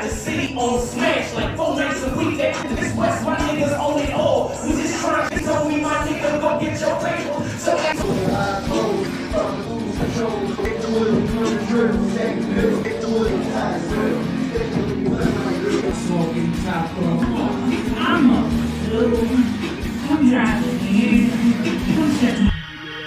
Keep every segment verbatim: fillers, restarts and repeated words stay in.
the city on smash like four nights a week. This West, my niggas own it all. We just trying to tell me, my nigga, go get your paper. So that's smoking top of I'm a fool. I'm driving here. Come check me.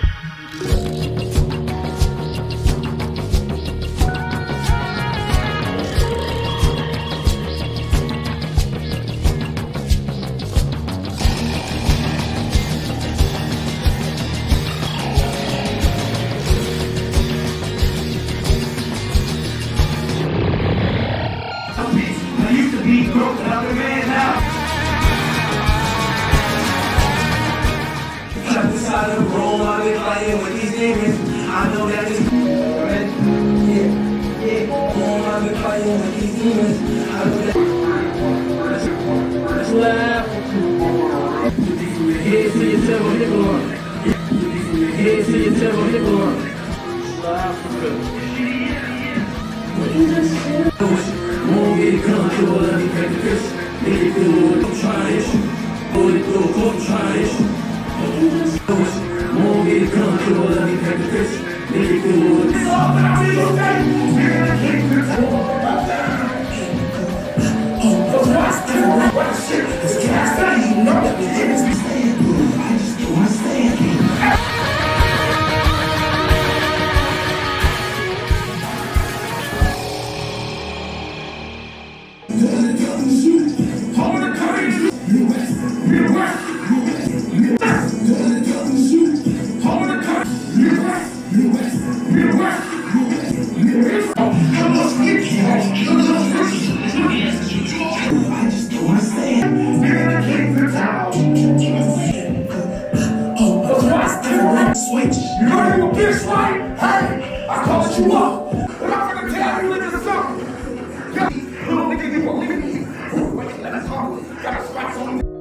Inside the room, I've been fighting with these demons. I know that it's yeah, yeah. Room, I've been fighting with these demons. I know that it's laugh. Head to your table, nigga on. Head to your table, nigga on. Won't get comfortable, let me take the piss. Make it good, don't try this. Pull it through, don't try this. Won't get comfortable, let me take the piss. Make it good. It's all about me, okay? You're gonna keep the tour. Oh, what's that? What shit? This gas, I even know that the niggas be staying good. I just don't understand you. Switch. You know you a bitch, right? Hey, I called you up. But I'm gonna tell you niggas something. Yeah, little nigga, you believe me? Wait, let us talk. Got a spot on me.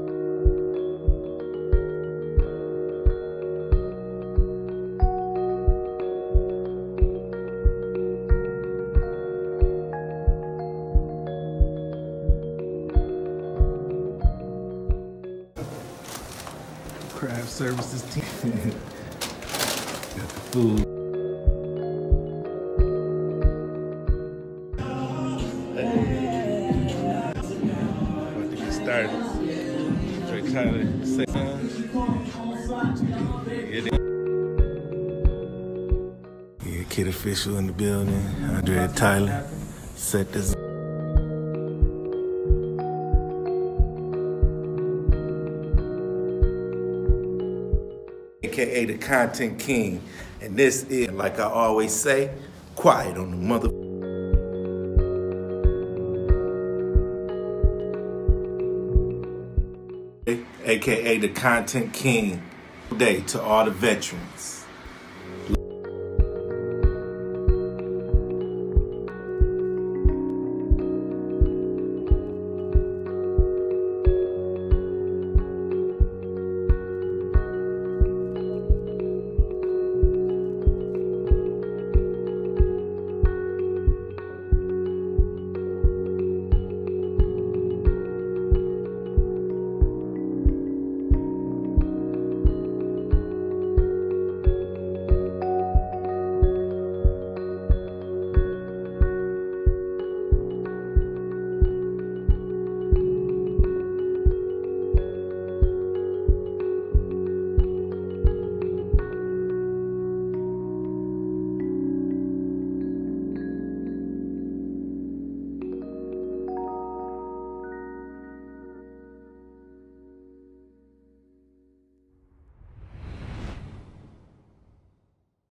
Craft services team. Got the food. About to get started. Trey Tyler, say yeah, Kid Official in the building. Andre Tyler. Set this. A K A the Content King, and this is, like I always say, quiet on the mother. A K A the Content King. Day to all the veterans.